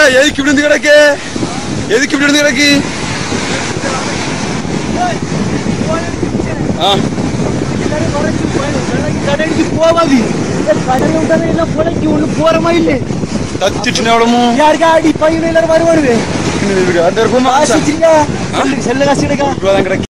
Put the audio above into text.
எதுக்கு இப்படி இருந்து கிடக்கு? எதுக்கு இப்படி இருந்து கிடக்கு? கடலுக்கு போவாது. கடல் விட்டாலும் எல்லாம் புழைக்கு ஒண்ணு போறமா இல்லை. தச்சுட்டு எவ்வளவு யாருக்கா அடி பையன் எல்லாரும் வருவாரு. அந்த இருக்குமா செல்ல காசு கிடைக்கும்.